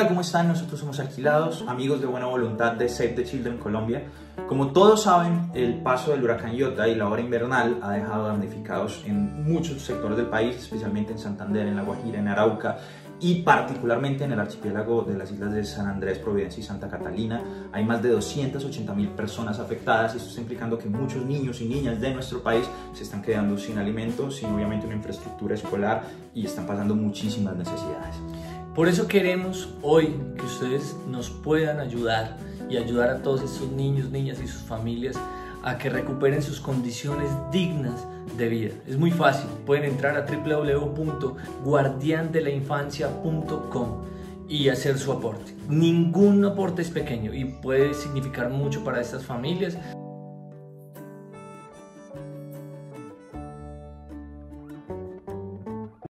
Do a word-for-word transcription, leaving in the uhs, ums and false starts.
¿cómo están? Nosotros somos Alquilados, amigos de buena voluntad de Save the Children Colombia. Como todos saben, el paso del huracán Iota y la hora invernal ha dejado damnificados en muchos sectores del país, especialmente en Santander, en La Guajira, en Arauca y particularmente en el archipiélago de las islas de San Andrés, Providencia y Santa Catalina. Hay más de doscientas ochenta mil personas afectadas y esto está implicando que muchos niños y niñas de nuestro país se están quedando sin alimentos, sin obviamente una infraestructura escolar y están pasando muchísimas necesidades. Por eso queremos hoy que ustedes nos puedan ayudar y ayudar a todos estos niños, niñas y sus familias a que recuperen sus condiciones dignas de vida. Es muy fácil, pueden entrar a w w w punto guardian de la infancia punto com y hacer su aporte. Ningún aporte es pequeño y puede significar mucho para estas familias.